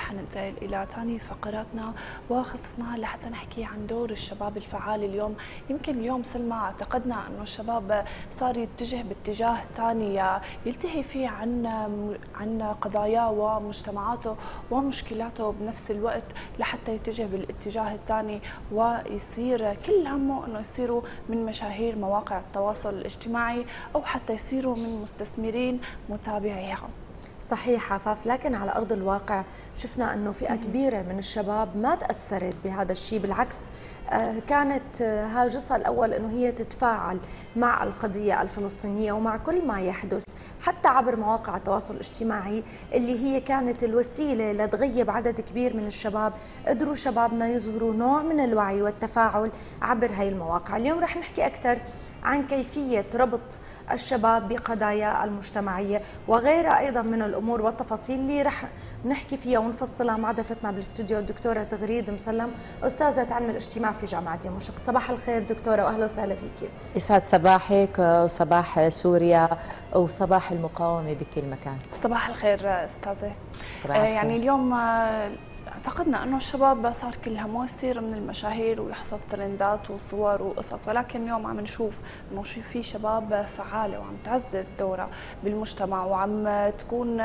حننتقل إلى ثاني فقراتنا وخصصناها لحتى نحكي عن دور الشباب الفعال اليوم. يمكن اليوم سلمى اعتقدنا أنه الشباب صار يتجه باتجاه ثاني يلتهي فيه عن قضاياه ومجتمعاته ومشكلاته بنفس الوقت، لحتى يتجه بالاتجاه الثاني ويصير كل همه أنه يصيروا من مشاهير مواقع التواصل الاجتماعي أو حتى يصيروا من مستثمرين متابعيها. صحيح عفاف، لكن على أرض الواقع شفنا أنه فئة كبيرة من الشباب ما تأثرت بهذا الشيء، بالعكس كانت هاجسها الأول أنه هي تتفاعل مع القضية الفلسطينية ومع كل ما يحدث، حتى عبر مواقع التواصل الاجتماعي اللي هي كانت الوسيلة لتغيب عدد كبير من الشباب. قدروا شبابنا يظهروا نوع من الوعي والتفاعل عبر هاي المواقع. اليوم رح نحكي أكثر عن كيفية ربط الشباب بقضايا المجتمعية وغيرها أيضا من الأمور والتفاصيل اللي رح نحكي فيها ونفصلها مع ضيفتنا بالاستوديو الدكتورة تغريد مسلم، أستاذة علم الاجتماع في جامعة دمشق. صباح الخير دكتورة وأهلا وسهلا فيك. يسعد صباحك وصباح سوريا وصباح المقاومة بكل مكان. صباح الخير أستاذة. صباح الخير. يعني اليوم اعتقدنا انه الشباب صار كل همه يصير من المشاهير ويحصد ترندات وصور وقصص، ولكن اليوم عم نشوف انه في شباب فعاله وعم تعزز دورها بالمجتمع وعم تكون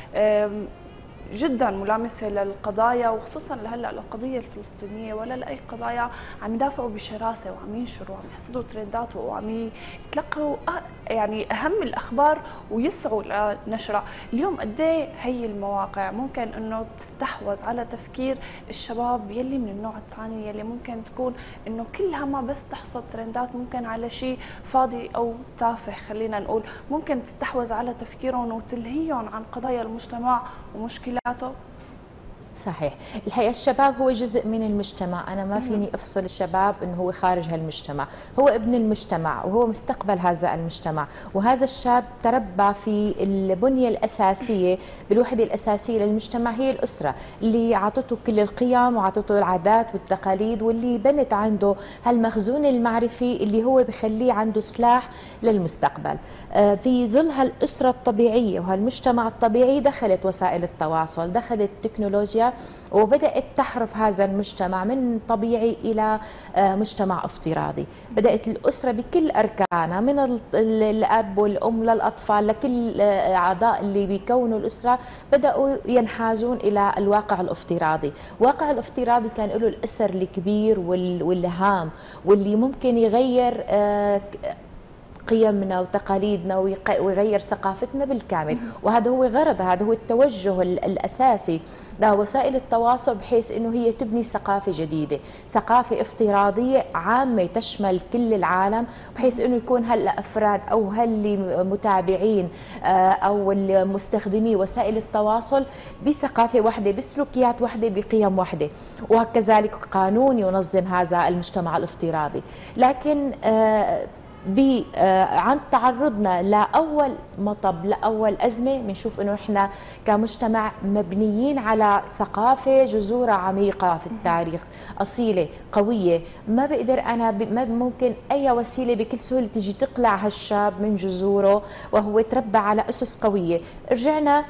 جدا ملامسه للقضايا، وخصوصا لهلا القضيه الفلسطينيه ولا لاي قضايا، عم يدافعوا بشراسه وعم ينشروا وعم يحصدوا ترندات وعم يتلقوا يعني اهم الاخبار ويسعوا لنشرها. اليوم قد ايه هي المواقع ممكن انه تستحوذ على تفكير الشباب يلي من النوع الثاني، يلي ممكن تكون انه كل همها بس تحصد ترندات، ممكن على شيء فاضي او تافه خلينا نقول، ممكن تستحوذ على تفكيرهم وتلهيهم عن قضايا المجتمع ومشكلاته. صحيح، الحقيقة الشباب هو جزء من المجتمع، أنا ما فيني أفصل الشباب أنه هو خارج هالمجتمع، هو ابن المجتمع وهو مستقبل هذا المجتمع، وهذا الشاب تربى في البنية الأساسية بالوحدة الأساسية للمجتمع هي الأسرة اللي عطته كل القيم وعطته العادات والتقاليد واللي بنت عنده هالمخزون المعرفي اللي هو بخليه عنده سلاح للمستقبل. في ظل هالأسرة الطبيعية وهالمجتمع الطبيعي دخلت وسائل التواصل، دخلت التكنولوجيا وبدأت تحرف هذا المجتمع من طبيعي إلى مجتمع افتراضي. بدأت الأسرة بكل أركانها من الأب والأم للأطفال لكل أعضاء اللي بيكونوا الأسرة بدأوا ينحازون إلى الواقع الافتراضي. الواقع الافتراضي كان له الأثر الكبير والهام واللي ممكن يغير قيمنا وتقاليدنا ويغير ثقافتنا بالكامل، وهذا هو غرض، هذا هو التوجه الأساسي لوسائل التواصل، بحيث أنه هي تبني ثقافة جديدة، ثقافة افتراضية عامة تشمل كل العالم، بحيث أنه يكون هالأفراد أو هالمتابعين أو المستخدمي وسائل التواصل بثقافة واحدة، بسلوكيات واحدة، بقيم واحدة، وكذلك قانون ينظم هذا المجتمع الافتراضي. لكن عن تعرضنا لأول مطب لأول أزمة بنشوف إنه إحنا كمجتمع مبنيين على ثقافة جذورها عميقة في التاريخ، أصيلة قوية، ما بقدر أنا ما ممكن أي وسيلة بكل سهولة تجي تقلع هالشاب من جذوره وهو تربى على أسس قوية. رجعنا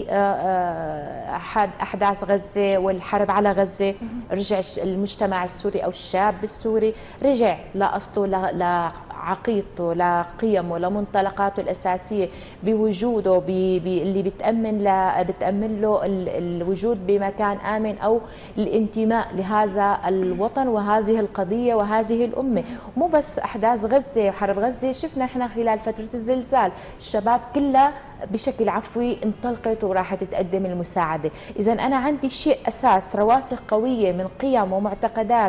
بأحداث غزة والحرب على غزة، رجع المجتمع السوري أو الشاب السوري رجع لأصله عقيدته لقيمه لمنطلقاته الأساسية بوجوده اللي بتأمن له الوجود بمكان آمن أو الانتماء لهذا الوطن وهذه القضية وهذه الأمة. مو بس أحداث غزة وحرب غزة، شفنا احنا خلال فترة الزلزال الشباب كلها بشكل عفوي انطلقت وراحت تقدم المساعدة. إذا أنا عندي شيء أساس، رواسخ قوية من قيم ومعتقدات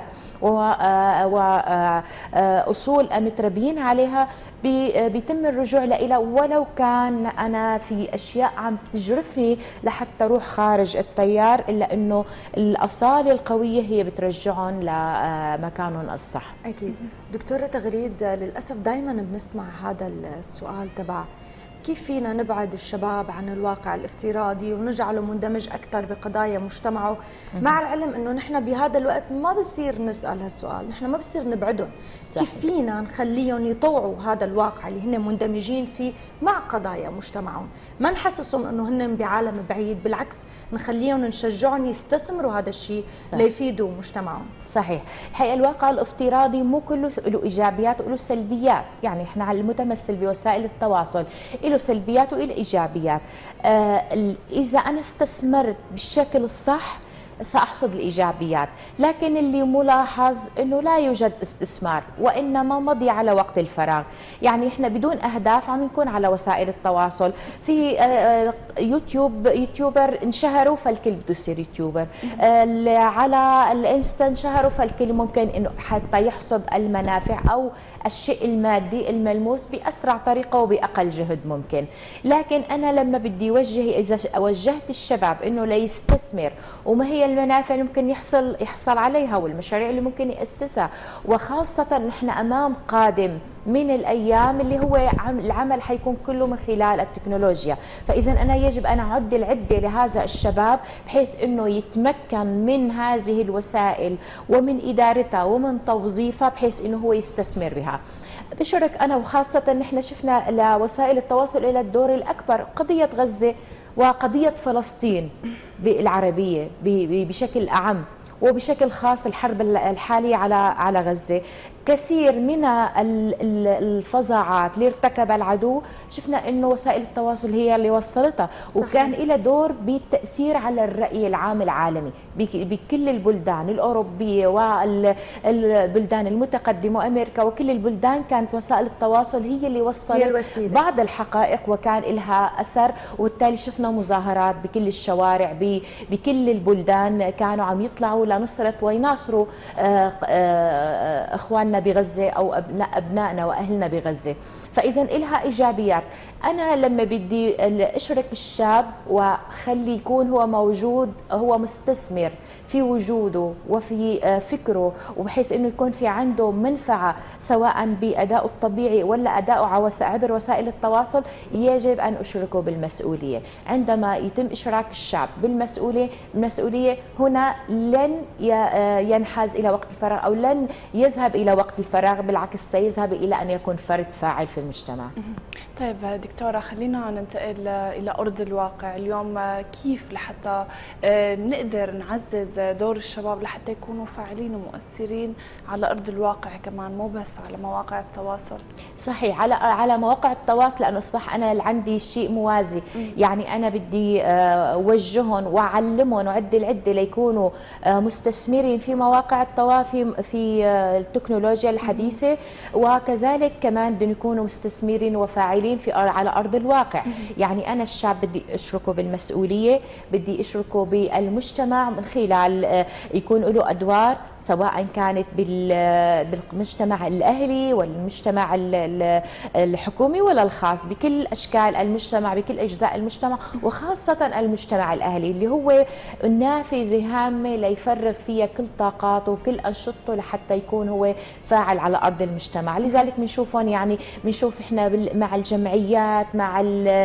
وأصول متربيين عليها، بيتم الرجوع لها ولو كان أنا في أشياء عم تجرفني لحتى أروح خارج التيار، إلا أنه الأصالة القوية هي بترجعهم لمكانهم الصح. أكيد. دكتورة تغريد، للأسف دائما بنسمع هذا السؤال تبع كيف فينا نبعد الشباب عن الواقع الافتراضي ونجعله مندمج أكثر بقضايا مجتمعه، مع العلم أنه نحن بهذا الوقت ما بصير نسأل هالسؤال، نحن ما بصير نبعدهم. كيف فينا نخليهم يطوعوا هذا الواقع اللي هن مندمجين فيه مع قضايا مجتمعهم، ما نحسسهم أنه هن بعالم بعيد، بالعكس نخليهم نشجعهم يستثمروا هذا الشيء ليفيدوا مجتمعهم. صحيح. الحقيقة الواقع الافتراضي مو كله له إيجابيات وله سلبيات، يعني إحنا على المتمثل بوسائل التواصل له سلبيات وله إيجابيات. إذا أنا استثمرت بالشكل الصح سأحصد الإيجابيات، لكن اللي ملاحظ أنه لا يوجد استثمار وإنما مضي على وقت الفراغ. يعني إحنا بدون أهداف عم نكون على وسائل التواصل، في يوتيوبر انشهروا فالكل بده يصير يوتيوبر، على الانستا انشهروا فالكل ممكن أنه حتى يحصد المنافع أو الشيء المادي الملموس بأسرع طريقة وبأقل جهد ممكن. لكن أنا لما بدي إذا وجهت الشباب أنه ليستثمر وما هي المنافع اللي ممكن يحصل عليها والمشاريع اللي ممكن يأسسها، وخاصة نحن أمام قادم من الأيام اللي هو العمل حيكون كله من خلال التكنولوجيا. فإذا أنا يجب أن أعد العدة لهذا الشباب بحيث أنه يتمكن من هذه الوسائل ومن إدارتها ومن توظيفها بحيث أنه هو يستثمر بها. بشارك أنا وخاصة نحن شفنا لوسائل التواصل إلى الدور الأكبر قضية غزة وقضية فلسطين العربية بشكل أعم، وبشكل خاص الحرب الحالية على غزة. كثير من الفظاعات اللي ارتكبها العدو شفنا انه وسائل التواصل هي اللي وصلتها، وكان لها دور بالتأثير على الرأي العام العالمي بكل البلدان الأوروبية والبلدان المتقدمة وأمريكا وكل البلدان. كانت وسائل التواصل هي اللي وصلت بعض الحقائق وكان لها أثر، وبالتالي شفنا مظاهرات بكل الشوارع بكل البلدان كانوا عم يطلعوا لنصرة ويناصروا إخواننا بغزة أو أبنائنا وأهلنا بغزة. فإذا إلها إيجابيات. أنا لما بدي أشرك الشاب وخلي يكون هو موجود، هو مستثمر في وجوده وفي فكره، وبحيث أنه يكون في عنده منفعة سواء بأدائه الطبيعي ولا أدائه عبر وسائل التواصل، يجب أن أشركه بالمسؤولية. عندما يتم إشراك الشاب بالمسؤولية هنا لن ينحاز إلى وقت الفراغ أو لن يذهب إلى وقت الفراغ، بالعكس سيذهب إلى أن يكون فرد فاعل في المجتمع. طيب دكتورة، خلينا ننتقل إلى أرض الواقع اليوم. كيف لحتى نقدر نعزز دور الشباب لحتى يكونوا فاعلين ومؤثرين على أرض الواقع كمان، مو بس على مواقع التواصل؟ صحيح، على مواقع التواصل، لأنه أصبح أنا عندي شيء موازي. يعني أنا بدي أوجههم وأعلمهم وأعد العدة ليكونوا مستثمرين في مواقع التواصل في التكنولوجيا الحديثة، وكذلك كمان بدهم يكونوا مستثمرين وفاعلين على أرض الواقع. يعني أنا الشاب بدي أشركه بالمسؤولية، بدي أشركه بالمجتمع من خلال يكون له أدوار سواء كانت بالمجتمع الأهلي والمجتمع الحكومي ولا الخاص، بكل أشكال المجتمع بكل أجزاء المجتمع، وخاصة المجتمع الأهلي اللي هو نافذة هامة ليفرغ فيها كل طاقاته وكل أنشطته لحتى يكون هو فاعل على أرض المجتمع. لذلك بنشوفهم، يعني بنشوف إحنا مع الجمعيات مع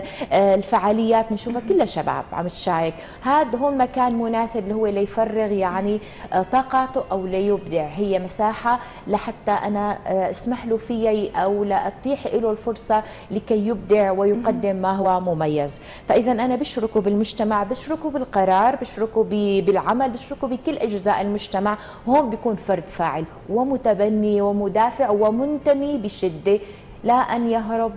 الفعاليات بنشوفها كلها شباب عم تشارك. هذا هون مكان مناسب اللي هو ليفرغ يعني طاقاته أو ليبدع. هي مساحة لحتى أنا اسمح له فيها أو لأتيح له الفرصة لكي يبدع ويقدم ما هو مميز. فإذا أنا بشركه بالمجتمع، بشركه بالقرار، بشركه بالعمل، بشركه بكل أجزاء المجتمع. هون بيكون فرد فاعل ومتبني ومدافع ومنتمي بشدة، لا أن يهرب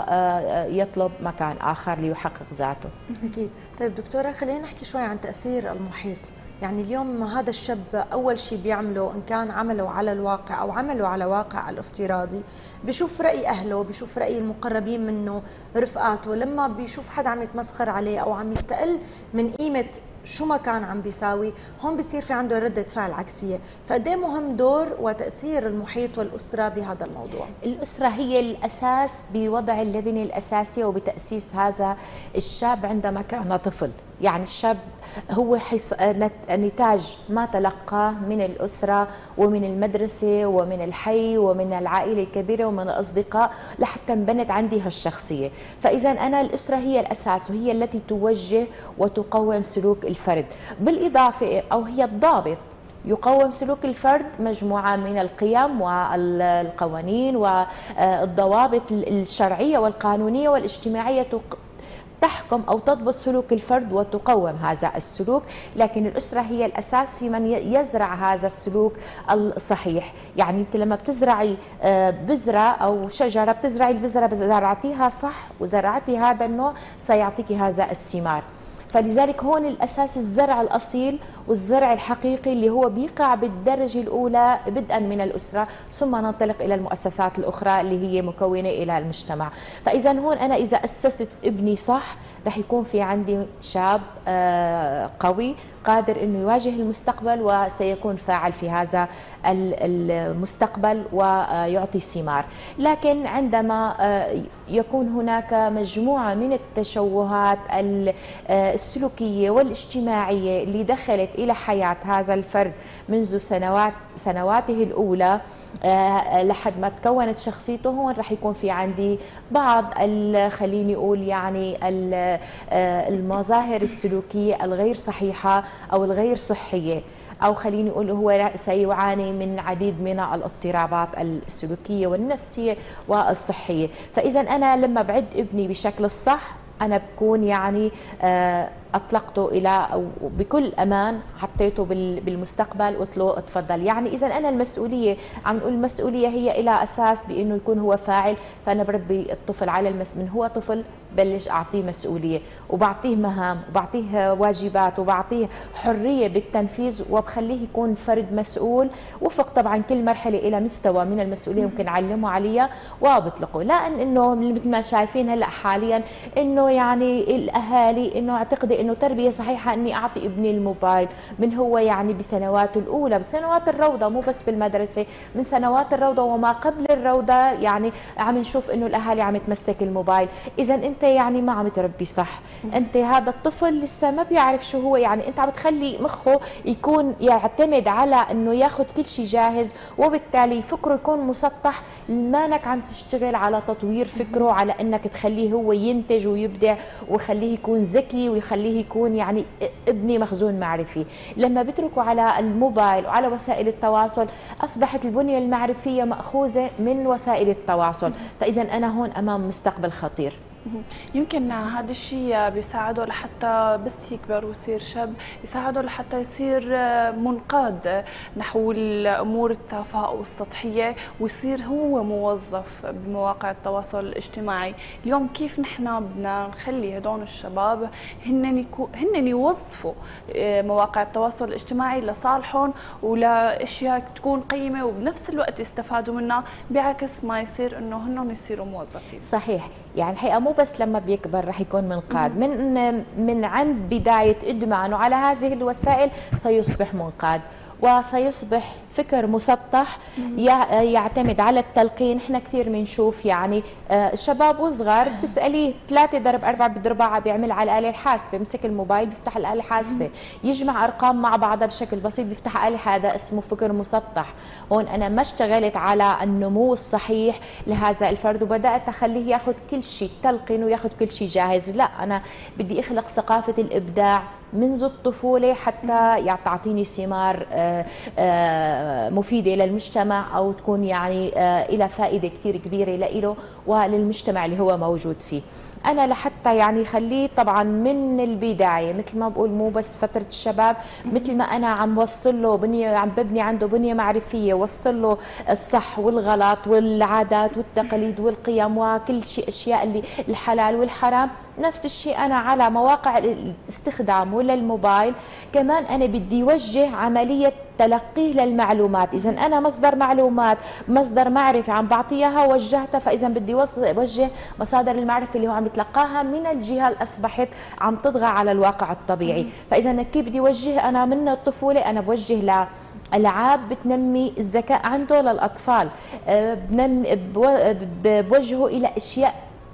ويطلب مكان آخر ليحقق ذاته. أكيد. طيب دكتورة، خلينا نحكي شوي عن تأثير المحيط. يعني اليوم هذا الشاب أول شيء بيعمله إن كان عمله على الواقع أو عمله على واقع الافتراضي، بيشوف رأي أهله، بيشوف رأي المقربين منه، رفقاته. لما بيشوف حدا عم يتمسخر عليه أو عم يستقل من قيمة شو ما كان عم بيساوي، هون بيصير في عنده ردة فعل عكسية. فقديه مهم دور وتأثير المحيط والأسرة بهذا الموضوع؟ الأسرة هي الأساس بوضع اللبنة الأساسية وبتأسيس هذا الشاب عندما كان طفل. يعني الشاب هو نتاج ما تلقاه من الأسرة ومن المدرسة ومن الحي ومن العائلة الكبيرة ومن الأصدقاء لحتى انبنت عندي هالشخصية. فإذا أنا الأسرة هي الأساس وهي التي توجه وتقوم سلوك الفرد، بالإضافة أو هي الضابط يقوم سلوك الفرد مجموعة من القيم والقوانين والضوابط الشرعية والقانونية والاجتماعية تحكم أو تضبط سلوك الفرد وتقوم هذا السلوك. لكن الأسرة هي الأساس في من يزرع هذا السلوك الصحيح. يعني أنت لما بتزرعي بذرة أو شجرة، بتزرعي البذرة زرعتيها صح وزرعتي هذا النوع سيعطيك هذا الثمار. فلذلك هون الأساس الزرع الأصيل والزرع الحقيقي اللي هو بيقع بالدرجة الأولى بدءا من الأسرة، ثم ننطلق إلى المؤسسات الأخرى اللي هي مكونة إلى المجتمع. فإذا هون أنا إذا أسست ابني صح رح يكون في عندي شاب قوي قادر أنه يواجه المستقبل وسيكون فاعل في هذا المستقبل ويعطي ثمار. لكن عندما يكون هناك مجموعة من التشوهات السلوكية والاجتماعية اللي دخلت إلى حياة هذا الفرد منذ سنواته الأولى لحد ما تكونت شخصيته، هون رح يكون في عندي بعض خليني أقول يعني المظاهر السلوكية الغير صحيحة أو الغير صحية، أو خليني أقول هو سيعاني من عديد من الاضطرابات السلوكية والنفسية والصحية. فإذا أنا لما بعد ابني بشكل الصح أنا بكون يعني أطلقته إلى أو بكل أمان حطيته بالمستقبل قلت له اتفضل. يعني إذا أنا المسؤولية عم نقول المسؤولية هي إلى أساس بأنه يكون هو فاعل، فأنا بربي الطفل على من هو طفل بلش أعطيه مسؤولية وبعطيه مهام وبعطيه واجبات وبعطيه حرية بالتنفيذ وبخليه يكون فرد مسؤول وفق طبعا كل مرحلة إلى مستوى من المسؤولية ممكن أعلمه عليها وبطلقه. لأن إنه مثل ما شايفين هلأ حاليا إنه يعني الأهالي إنه اعتقد انه تربيه صحيحه اني اعطي ابني الموبايل من هو يعني بسنواته الاولى، بسنوات الروضه، مو بس في المدرسه، من سنوات الروضه وما قبل الروضه. يعني عم نشوف انه الاهالي عم تمسك الموبايل. اذا انت يعني ما عم تربي صح، انت هذا الطفل لسه ما بيعرف شو هو، يعني انت عم تخلي مخه يكون يعتمد على انه ياخذ كل شيء جاهز، وبالتالي فكره يكون مسطح، ما انك عم تشتغل على تطوير فكره، على انك تخليه هو ينتج ويبدع ويخليه يكون ذكي ويخليه يكون يعني ابني مخزون معرفي. لما بتركوا على الموبايل وعلى وسائل التواصل أصبحت البنية المعرفية مأخوذة من وسائل التواصل. فإذا أنا هون أمام مستقبل خطير. يمكن هذا الشيء بيساعده لحتى بس يكبر ويصير شاب، يساعده لحتى يصير منقاد نحو الأمور التافهة والسطحية ويصير هو موظف بمواقع التواصل الاجتماعي. اليوم كيف نحن بدنا نخلي هدول الشباب هن يوظفوا مواقع التواصل الاجتماعي لصالحهم ولأشياء تكون قيمة وبنفس الوقت يستفادوا منها، بعكس ما يصير انه هن يصيروا موظفين. صحيح. يعني الحقيقة مو بس لما بيكبر رح يكون منقاد، من عند بداية إدمانه على هذه الوسائل سيصبح منقاد وسيصبح فكر مسطح يعتمد على التلقين. احنا كثير بنشوف يعني شباب وصغار بتسأليه 3 ضرب 4 بيضرب 4 بيعمل على الآلة الحاسبة، بيمسك الموبايل بيفتح الآلة الحاسبة، يجمع أرقام مع بعضها بشكل بسيط بيفتح آلة. هذا اسمه فكر مسطح. هون أنا ما اشتغلت على النمو الصحيح لهذا الفرد وبدأت أخليه ياخذ كل شيء تلقين وياخذ كل شيء جاهز. لا، أنا بدي أخلق ثقافة الإبداع منذ الطفولة حتى تعطيني ثمار مفيدة للمجتمع أو تكون يعني إلى فائدة كتير كبيرة له وللمجتمع اللي هو موجود فيه. أنا لحتى يعني خليه طبعا من البداية مثل ما بقول مو بس فترة الشباب، مثل ما أنا عم وصل له بنية، عم ببني عنده بنية معرفية، وصل له الصح والغلط والعادات والتقاليد والقيم وكل شيء، أشياء اللي الحلال والحرام. نفس الشيء أنا على مواقع الاستخدام ولا الموبايل كمان أنا بدي وجه عملية تلقيه للمعلومات. إذا أنا مصدر معلومات، مصدر معرفة عم بعطيها وجهتها، فإذا بدي وجه مصادر المعرفة اللي هو عم يتلقاها من الجهة اللي أصبحت عم تطغى على الواقع الطبيعي. فإذا كيف بدي وجه أنا من الطفولة؟ أنا بوجه ألعاب بتنمي الذكاء عنده للأطفال، بوجهه إلى أشياء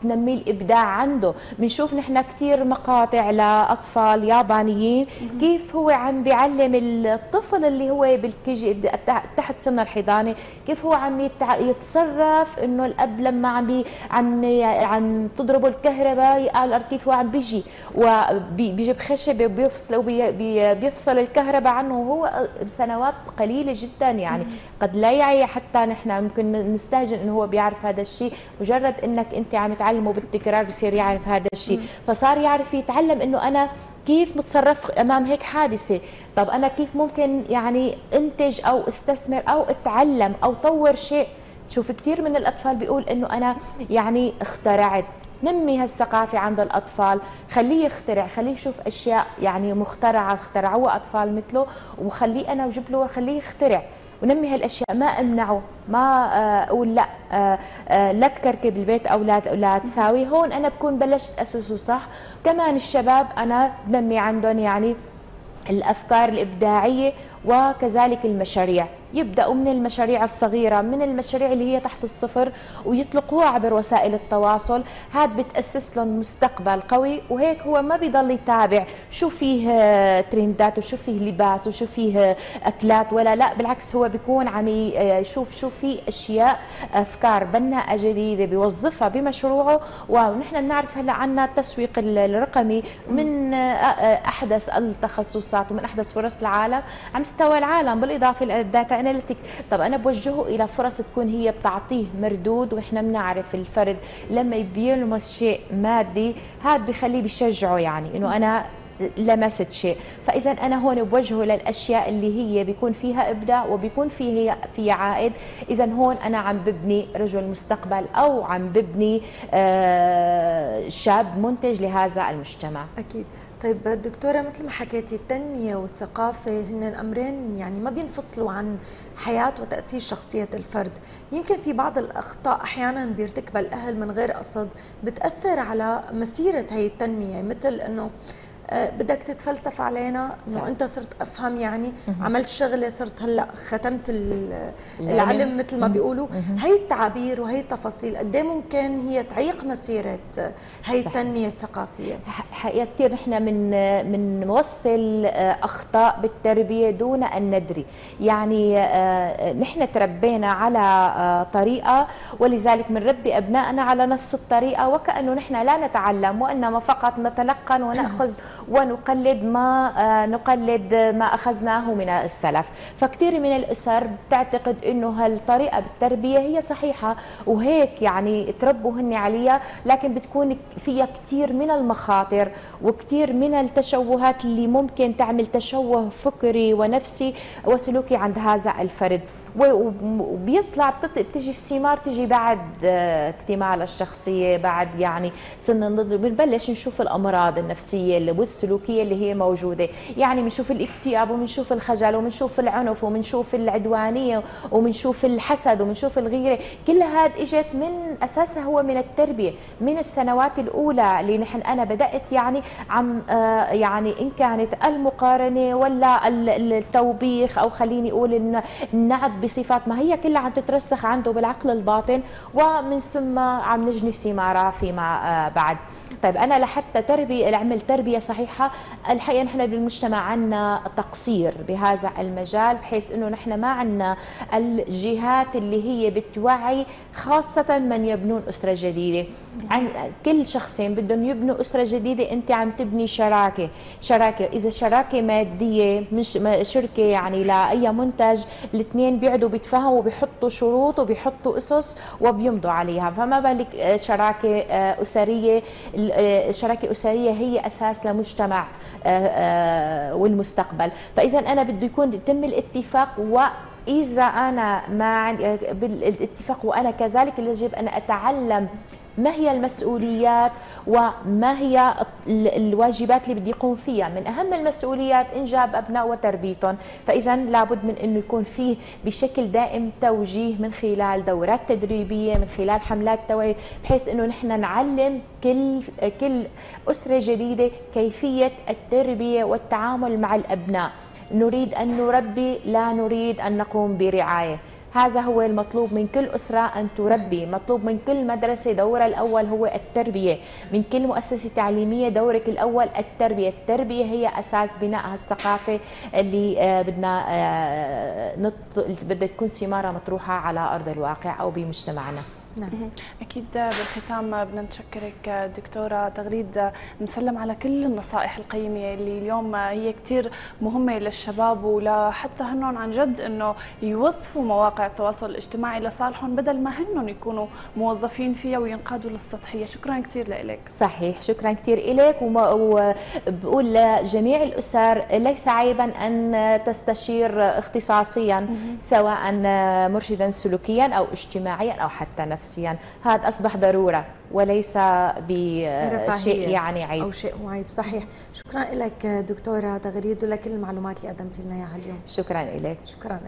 بتنمي الابداع عنده. بنشوف نحن كثير مقاطع لاطفال يابانيين كيف هو عم بيعلم الطفل اللي هو بالكيجي تحت سن الحضانه كيف هو عم يتصرف، انه الاب لما عم تضربه الكهرباء قال كيف هو عم بيجي وبيجيب خشبه بيفصل الكهرباء عنه وهو سنوات قليله جدا. يعني قد لا يعي حتى نحن ممكن نستهجن انه هو بيعرف هذا الشيء، مجرد انك انت عم تعلمه بالتكرار بصير يعرف هذا الشيء. فصار يعرف يتعلم انه انا كيف متصرف امام هيك حادثه، طب انا كيف ممكن يعني انتج او استثمر او اتعلم او طور شيء. شوف كثير من الاطفال بيقول انه انا يعني اخترعت. نمي هالثقافه عند الاطفال، خليه يخترع، خليه يشوف اشياء يعني مخترعه اخترعوها اطفال مثله، وخليه انا اجيب له خليه يخترع ونمي هالاشياء. ما امنعه، ما اقول لا لا تكركب البيت او لا تساوي. هون انا بكون بلشت اسسه صح. كمان الشباب انا بنمي عندهم يعني الافكار الابداعيه وكذلك المشاريع. يبداوا من المشاريع الصغيره، من المشاريع اللي هي تحت الصفر، ويطلقوها عبر وسائل التواصل. هاد بتاسس لهم مستقبل قوي، وهيك هو ما بيضل يتابع شو فيه ترندات وشو فيه لباس وشو فيه اكلات، ولا لا بالعكس هو بيكون عم يشوف شو في اشياء افكار بناءه جديده بيوظفها بمشروعه. ونحن بنعرف هلا عنا التسويق الرقمي من احدث التخصصات ومن احدث فرص العالم على مستوى العالم، بالاضافه للداتا اناليتيك. طب انا بوجهه الى فرص تكون هي بتعطيه مردود. واحنا بنعرف الفرد لما بيلمس شيء مادي هذا بخليه بيشجعه، يعني انه انا لمست شيء. فاذا انا هون بوجهه للاشياء اللي هي بيكون فيها ابداع وبيكون فيها عائد. اذا هون انا عم ببني رجل مستقبل او عم ببني شاب منتج لهذا المجتمع. اكيد. طيب دكتورة، مثل ما حكيتي التنمية والثقافة هن أمرين يعني ما بينفصلوا عن حياة وتأسيس شخصية الفرد. يمكن في بعض الأخطاء أحيانا بيرتكبها الأهل من غير قصد بتأثر على مسيرة هي التنمية، مثل أنه بدك تتفلسف علينا انه انت صرت افهم، يعني عملت شغله صرت هلا ختمت العلم مثل ما بيقولوا. هي التعابير وهي التفاصيل قد ايه ممكن هي تعيق مسيره هي التنميه الثقافيه. حقيقه كثير نحن من نوصل اخطاء بالتربيه دون ان ندري. يعني نحن تربينا على طريقه ولذلك بنربي ابنائنا على نفس الطريقه، وكانه نحن لا نتعلم وانما فقط نتلقن وناخذ ونقلد ما أخذناه من السلف. فكتير من الأسر بتعتقد إنه هالطريقة بالتربية هي صحيحة وهيك يعني تربوا هن عليها، لكن بتكون فيها كتير من المخاطر وكتير من التشوهات اللي ممكن تعمل تشوه فكري ونفسي وسلوكي عند هذا الفرد. وبيطلع بتجي الثمار تجي بعد اكتمال الشخصية، بعد يعني سن النضج بنبلش نشوف الأمراض النفسية والسلوكية اللي هي موجودة. يعني بنشوف الاكتئاب وبنشوف الخجل وبنشوف العنف وبنشوف العدوانية وبنشوف الحسد وبنشوف الغيرة. كل هاد اجت من أساسها هو من التربية، من السنوات الأولى اللي أنا بدأت يعني عم يعني إن كانت المقارنة ولا التوبيخ أو خليني أقول النعت بصفات ما هي كلها عم تترسخ عنده بالعقل الباطن، ومن ثم عم نجني ثمارها فيما بعد. طيب أنا لحتى أعمل تربية صحيحة، الحقيقة نحن بالمجتمع عنا تقصير بهذا المجال، بحيث إنه نحن ما عنا الجهات اللي هي بتوعي خاصة من يبنون أسرة جديدة. عن كل شخصين بدهم يبنوا أسرة جديدة أنت عم تبني شراكة. إذا شراكة مادية مش شركة يعني لأي منتج، الاثنين بيقعدوا بيتفاهموا وبيحطوا شروط وبيحطوا أسس وبيمضوا عليها. فما بالك شراكة أسرية. الشراكة الأسرية هي أساس لمجتمع والمستقبل. فإذا أنا بده يتم الاتفاق، وإذا أنا ما بالاتفاق وأنا كذلك يجب أن أتعلم ما هي المسؤوليات وما هي الواجبات اللي بدي يقوم فيها. من أهم المسؤوليات إنجاب أبناء وتربيتهم. فإذا لابد من أنه يكون فيه بشكل دائم توجيه من خلال دورات تدريبية، من خلال حملات توعية، بحيث أنه نحن نعلم كل أسرة جديدة كيفية التربية والتعامل مع الأبناء. نريد أن نربي، لا نريد أن نقوم برعاية. هذا هو المطلوب من كل أسرة أن تربي، مطلوب من كل مدرسة دورها الأول هو التربية، من كل مؤسسة تعليمية دورك الأول التربية. التربية هي أساس بناء هالثقافة اللي بدها تكون ثمارها مطروحة على أرض الواقع أو بمجتمعنا. نعم. أكيد بالختام بدنا نشكرك دكتورة تغريد، نسلم على كل النصائح القيمة اللي اليوم هي كتير مهمة للشباب ولحتى هنن عن جد إنه يوظفوا مواقع التواصل الاجتماعي لصالحهم بدل ما هنن يكونوا موظفين فيها وينقادوا للسطحية. شكرا كتير لك. صحيح، شكرا كتير لك، وبقول لجميع الأسر ليس عيبا أن تستشير اختصاصيا سواء مرشدا سلوكيا أو اجتماعيا أو حتى نفسيا. هذا أصبح ضرورة وليس بشيء يعني عيب أو شيء عيب. صحيح. شكرا لك دكتورة تغريد ولكل المعلومات اللي قدمتي لنا إياها اليوم. شكرا لك. شكرا.